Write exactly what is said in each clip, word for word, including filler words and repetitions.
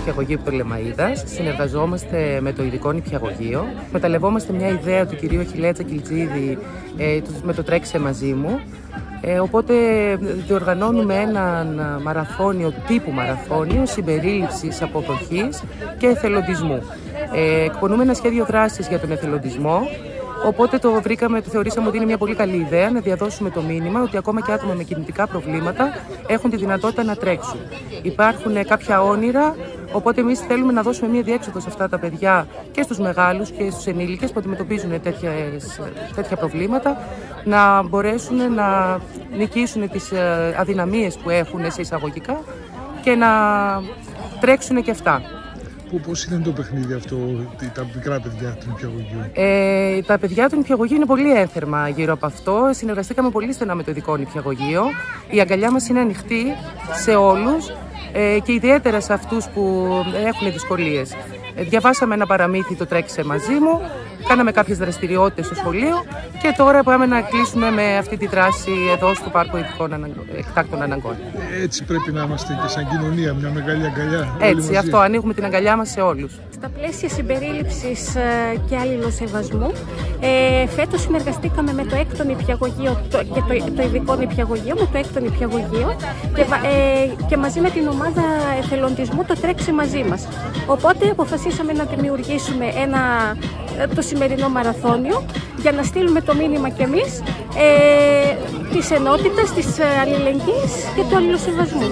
Νηπιαγωγείου Πτολεμαΐδας. Συνεργαζόμαστε με το ειδικό νηπιαγωγείο. Μεταλλευόμαστε μια ιδέα του κυρίου Αχιλλέα Τσακιλτζίδη ε, με το «Τρέξε μαζί μου». Ε, οπότε διοργανώνουμε έναν μαραθώνιο τύπου μαραθώνιο συμπερίληψης, αποδοχής και εθελοντισμού. Ε, εκπονούμε ένα σχέδιο δράσης για τον εθελοντισμό. Οπότε το βρήκαμε, το θεωρήσαμε ότι είναι μια πολύ καλή ιδέα να διαδώσουμε το μήνυμα ότι ακόμα και άτομα με κινητικά προβλήματα έχουν τη δυνατότητα να τρέξουν. Υπάρχουν κάποια όνειρα, οπότε εμείς θέλουμε να δώσουμε μια διέξοδο σε αυτά τα παιδιά και στους μεγάλους και στους ενήλικες που αντιμετωπίζουν τέτοιες, τέτοια προβλήματα, να μπορέσουν να νικήσουν τις αδυναμίες που έχουν σε εισαγωγικά και να τρέξουν και αυτά. Πώς είναι το παιχνίδι αυτό, τα μικρά παιδιά του νηπιαγωγείου? Ε, τα παιδιά του νηπιαγωγείου είναι πολύ ένθερμα γύρω από αυτό. Συνεργαστήκαμε πολύ στενά με το ειδικό νηπιαγωγείο. Η αγκαλιά μας είναι ανοιχτή σε όλους ε, και ιδιαίτερα σε αυτούς που έχουν δυσκολίες. Ε, διαβάσαμε ένα παραμύθι, το «Τρέξε μαζί μου», κάναμε κάποιες δραστηριότητες στο σχολείο και τώρα πάμε να κλείσουμε με αυτή τη δράση εδώ στο Πάρκο Εκτάκτων Αναγκών. Έτσι πρέπει να είμαστε και σαν κοινωνία, μια μεγάλη αγκαλιά. Έτσι, αυτό, ανοίγουμε την αγκαλιά μας σε όλους. Στα πλαίσια συμπερίληψης και αλληλοσεβασμού, ε, φέτος συνεργαστήκαμε με το έκτο νηπιαγωγείο το, και το, το ειδικό νηπιαγωγείο, με το έκτο νηπιαγωγείο και, ε, και μαζί με την ομάδα εθελοντισμού το «Τρέξε μαζί μας». Οπότε αποφασίσαμε να δημιουργήσουμε ένα, το σημερινό μαραθώνιο για να στείλουμε το μήνυμα κι εμείς ε, της ενότητας, της αλληλεγγύης και του αλληλοσεβασμού.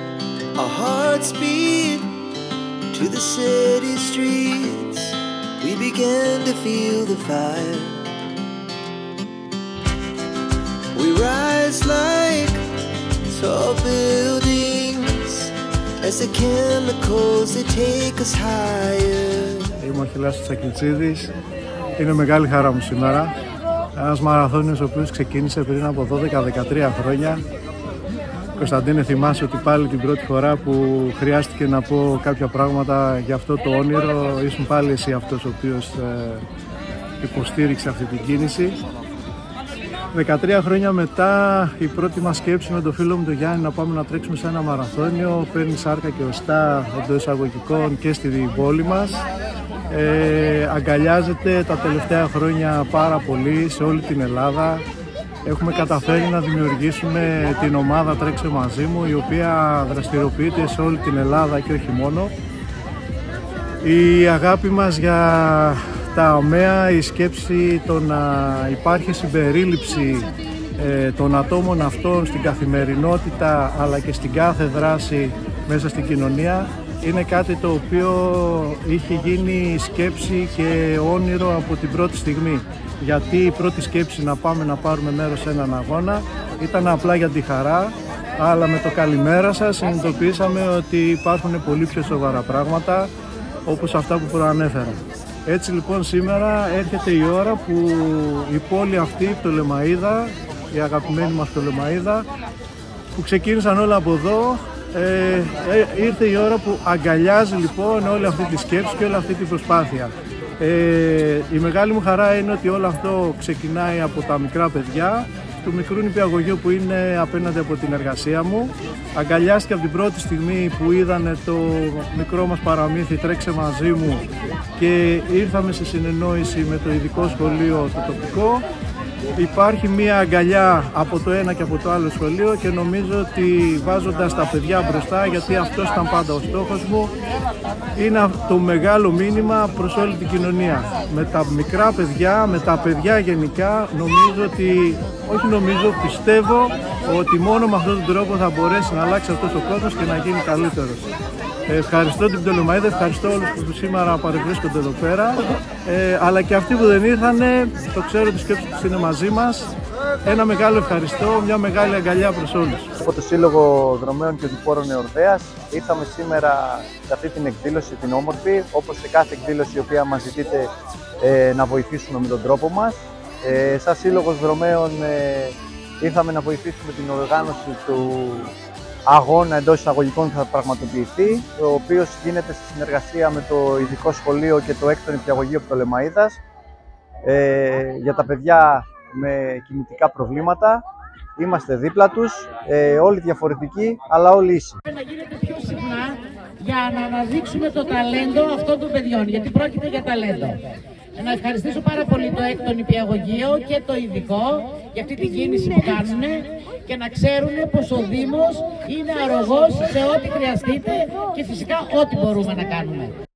To the city streets, we began to feel the fire. We rise like tall buildings as the chemicals they take us higher. Είμαι ο Αχιλλέας Τσακιλτζίδης. Είναι μεγάλη χαρά μου σήμερα. Ένας μαραθώνιος ο οποίος ξεκίνησε πριν από δώδεκα με δεκατρία χρόνια. Κωνσταντίνε, θυμάσαι ότι πάλι την πρώτη φορά που χρειάστηκε να πω κάποια πράγματα για αυτό το όνειρο, ήσουν πάλι εσύ αυτός ο οποίος ε, υποστήριξε αυτή την κίνηση. δεκατρία χρόνια μετά, η πρώτη μας σκέψη με τον φίλο μου τον Γιάννη να πάμε να τρέξουμε σε ένα μαραθώνιο παίρνει σάρκα και οστά εντός εισαγωγικών και στην πόλη μας. Ε, αγκαλιάζεται τα τελευταία χρόνια πάρα πολύ σε όλη την Ελλάδα. Έχουμε καταφέρει να δημιουργήσουμε την ομάδα «Τρέξε μαζί μου», η οποία δραστηριοποιείται σε όλη την Ελλάδα και όχι μόνο. Η αγάπη μας για τα ΟΜΕΑ, η σκέψη το να υπάρχει συμπερίληψη ε, των ατόμων αυτών στην καθημερινότητα αλλά και στην κάθε δράση μέσα στην κοινωνία είναι κάτι το οποίο είχε γίνει σκέψη και όνειρο από την πρώτη στιγμή. Γιατί η πρώτη σκέψη να πάμε να πάρουμε μέρος σε έναν αγώνα ήταν απλά για τη χαρά, αλλά με το καλημέρα σας συνειδητοποιήσαμε ότι υπάρχουν πολύ πιο σοβαρά πράγματα όπως αυτά που προανέφερα. Έτσι λοιπόν σήμερα έρχεται η ώρα που η πόλη αυτή, η Πτολεμαΐδα, η αγαπημένη μας Πτολεμαΐδα, που ξεκίνησαν όλα από εδώ, ε, ε, ήρθε η ώρα που αγκαλιάζει λοιπόν όλη αυτή τη σκέψη και όλη αυτή την προσπάθεια. Ε, η μεγάλη μου χαρά είναι ότι όλο αυτό ξεκινάει από τα μικρά παιδιά του μικρού νηπιαγωγείου που είναι απέναντι από την εργασία μου. Αγκαλιάστηκε από την πρώτη στιγμή που είδανε το μικρό μας παραμύθι «Τρέξε μαζί μου» και ήρθαμε σε συνεννόηση με το ειδικό σχολείο το τοπικό. Υπάρχει μία αγκαλιά από το ένα και από το άλλο σχολείο και νομίζω ότι βάζοντας τα παιδιά μπροστά, γιατί αυτός ήταν πάντα ο στόχος μου, είναι το μεγάλο μήνυμα προς όλη την κοινωνία. Με τα μικρά παιδιά, με τα παιδιά γενικά, νομίζω ότι, όχι νομίζω, πιστεύω ότι μόνο με αυτόν τον τρόπο θα μπορέσει να αλλάξει αυτός ο κόσμος και να γίνει καλύτερος. Ευχαριστώ την Πτολεμαΐδα, ευχαριστώ όλους που σήμερα παρευρίσκονται εδώ πέρα, ε, αλλά και αυτοί που δεν ήρθανε, το ξέρω ότι η σκέψη τους είναι μαζί μας. Ένα μεγάλο ευχαριστώ, μια μεγάλη αγκαλιά προς όλους. Από το Σύλλογο Δρομέων και Οδηπόρων Εορδέας ήρθαμε σήμερα σε αυτή την εκδήλωση την όμορφη, όπως σε κάθε εκδήλωση η οποία μας ζητείτε ε, να βοηθήσουμε με τον τρόπο μας. Ε, σαν Σύλλογος Δρομέων ε, ήρθαμε να βοηθήσουμε την οργάνωση του αγώνα εντός εισαγωγικών που θα πραγματοποιηθεί, ο οποίος γίνεται στη συνεργασία με το ειδικό σχολείο και το έκτο νηπιαγωγείο Πτολεμαΐδας ε, για τα παιδιά με κινητικά προβλήματα. Είμαστε δίπλα τους, ε, όλοι διαφορετικοί, αλλά όλοι ίσοι. Να γίνεται πιο συχνά για να αναδείξουμε το ταλέντο αυτών των παιδιών, γιατί πρόκειται για ταλέντο. Να ευχαριστήσω πάρα πολύ το έκτο νηπιαγωγείο και το ειδικό για αυτή την κίνηση που κάνουν και να ξέρουν πως ο Δήμος είναι αρρωγός σε ό,τι χρειαστείτε και φυσικά ό,τι μπορούμε να κάνουμε.